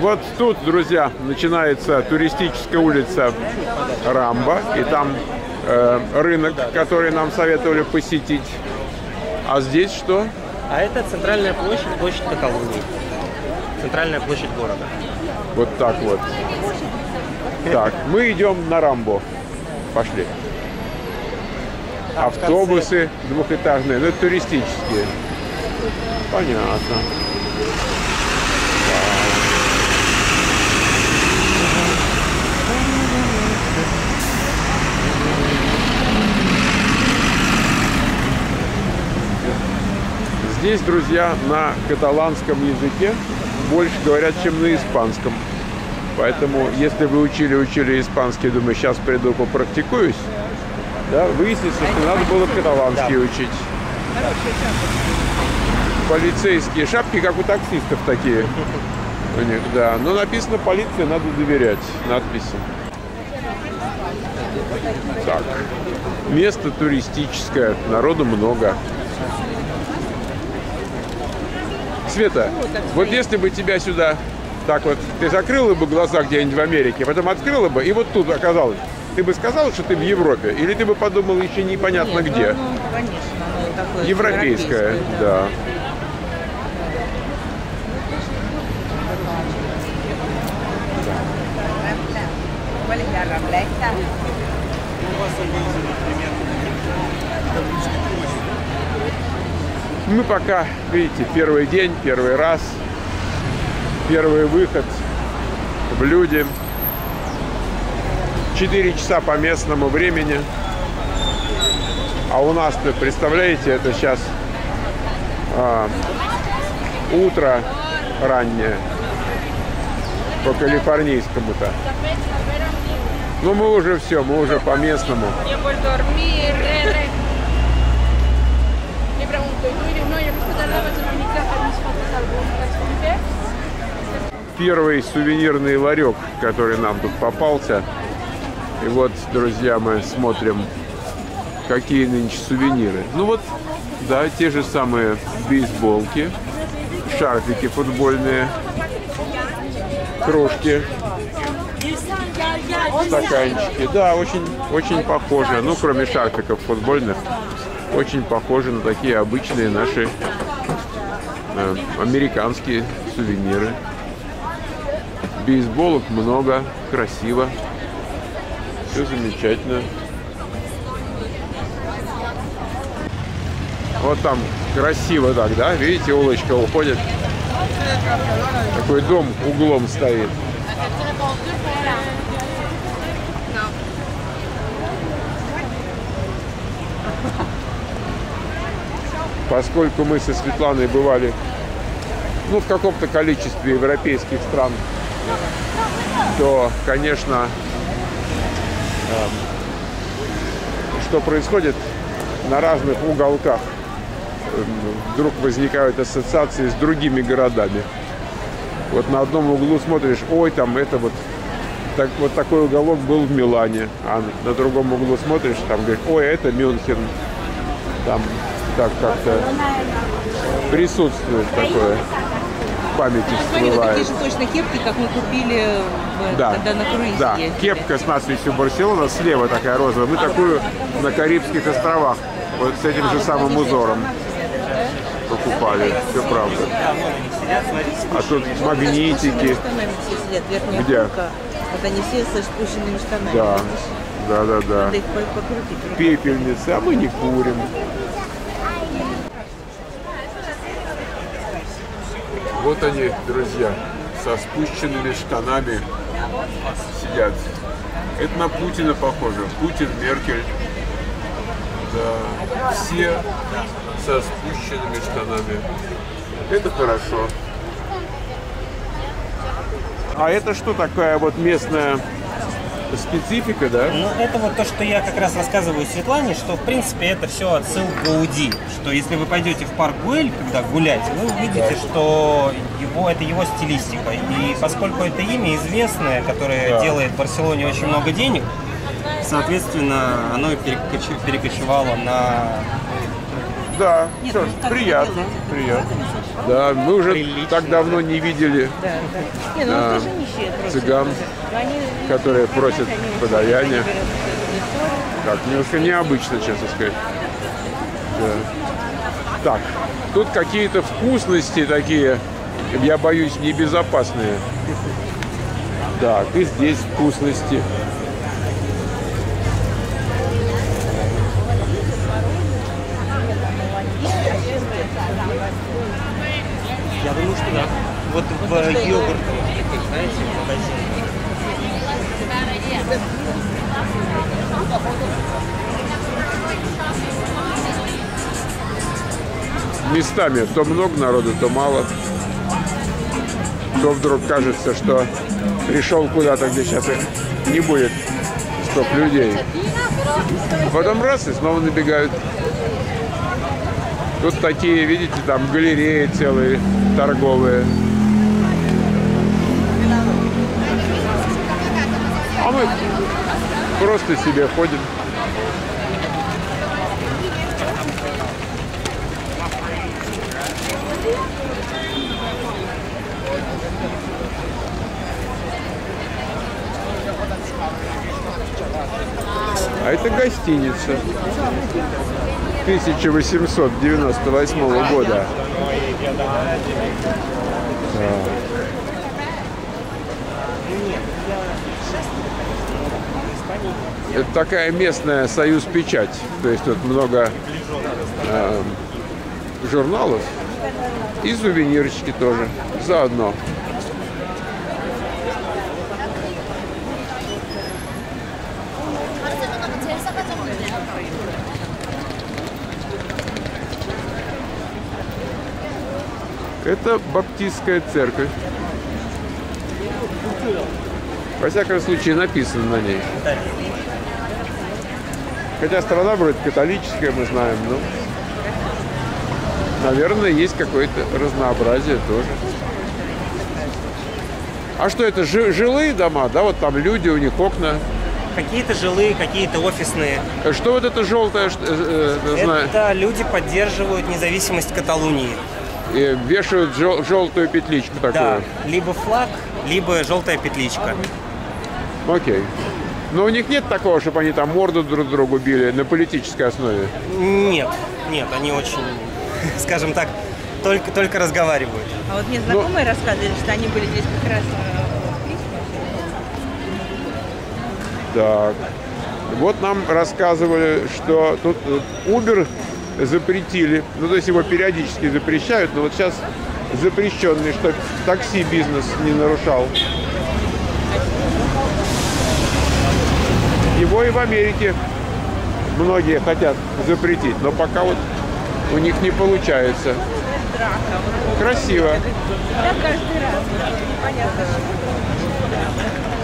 Вот тут, друзья, начинается туристическая улица Рамбо. И там рынок, который нам советовали посетить. А здесь что? А это центральная площадь, площадь Каталонии. Центральная площадь города. Вот так вот. Так, мы идем на Рамбо. Пошли. Автобусы двухэтажные, но это туристические. Понятно. Здесь, друзья, на каталанском языке больше говорят, чем на испанском. Поэтому, если вы учили испанский, думаю, сейчас приду попрактикуюсь, да, выяснится, что надо было каталанский учить. Полицейские шапки, как у таксистов такие у них, да. Но написано «полиция», надо доверять надписи. Так, место туристическое, народу много. Света, вот если бы тебя сюда так вот, ты закрыла бы глаза где-нибудь в Америке, потом открыла бы, и вот тут оказалось, ты бы сказала, что ты в Европе? Или ты бы подумала еще непонятно Нет, где? Ну, конечно, оно такое Европейское, да. Мы пока, видите, первый день, первый раз, первый выход в люди. 4 часа по местному времени. А у нас-то, представляете, это сейчас утро раннее по калифорнийскому-то. Ну, мы уже все, мы уже по местному. Первый сувенирный ларек, который нам тут попался. И вот, друзья, мы смотрим, какие нынче сувениры. Ну вот, да, те же самые бейсболки, шарфики футбольные, кружки, стаканчики. Да, очень похоже. Ну, кроме шарфиков футбольных, очень похожи на такие обычные наши американские сувениры. Бейсболок много, красиво. Все замечательно. Вот там красиво так, да? Видите, улочка уходит. Такой дом углом стоит. Поскольку мы со Светланой бывали, ну, в каком-то количестве европейских стран, то, конечно, что происходит на разных уголках, вдруг возникают ассоциации с другими городами. Вот на одном углу смотришь, ой, там это вот такой уголок был в Милане, а на другом углу смотришь, там говоришь, ой, это Мюнхен. Там так как-то присутствует такое. Памяти всплывает. Такие же точно кепки, как мы купили, когда на круизе да, ездили. Кепка с надписью Барселона, слева такая розовая. Мы такую на Карибских островах, вот с этим же самым узором покупали. Все правда. А тут магнитики. Где? Вот они все со спущенными штанами. Да, да. Надо их покрутить. Пепельницы, а мы не курим. Вот они, друзья, со спущенными штанами сидят. Это на Путина похоже. Путин, Меркель. Да. Все со спущенными штанами. Это хорошо. А это что такая вот местная специфика, да? Ну, это вот то, что я как раз рассказываю Светлане, что, в принципе, это все отсыл к Гауди. Что если вы пойдете в парк Гуэль, когда гулять, вы увидите, что это его стилистика. И поскольку это имя известное, которое делает в Барселоне очень много денег, соответственно, оно перекочевало на Да, Нет, что ж, ну как вы приятно, делаете? приятно. Да, мы уже Прилично, так давно не видели Да, да. Не, ну Да. тоже нищие просто. цыган, Но они, которые они просят очень подаяние. они говорят, что это Так, немножко необычно, честно сказать. Да. Так, тут какие-то вкусности такие, я боюсь, небезопасные. Так, и здесь вкусности. Я думаю, что да. Вот в йогурт, знаете, в магазине. Местами то много народу, то мало. То вдруг кажется, что пришел куда-то, где сейчас их не будет стоп людей. А потом раз и снова набегают. Тут такие, видите, там галереи целые, торговые. А мы просто себе ходим. А это гостиница 1898 года. Это такая местная союз печать. То есть тут много журналов и сувенирчики тоже заодно. Это баптистская церковь. Во всяком случае, написано на ней. Хотя страна вроде католическая, мы знаем, но, наверное, есть какое-то разнообразие тоже. А что это, жилые дома, да? Вот там люди, у них окна. Какие-то жилые, какие-то офисные. Что вот это желтое? Это люди поддерживают независимость Каталунии. И вешают желтую петличку такую. Да, либо флаг, либо желтая петличка. Окей. Но у них нет такого, чтобы они там морду друг другу били на политической основе? Нет, нет, они очень, скажем так, только разговаривают. А вот мне знакомые рассказывали, что они были здесь как раз Так. Вот нам рассказывали, что тут Uber запретили. Ну, то есть его периодически запрещают, но вот сейчас запрещенный, чтобы такси бизнес не нарушал. Его и в Америке многие хотят запретить, но пока вот у них не получается. Красиво. да, каждый раз. Понятно.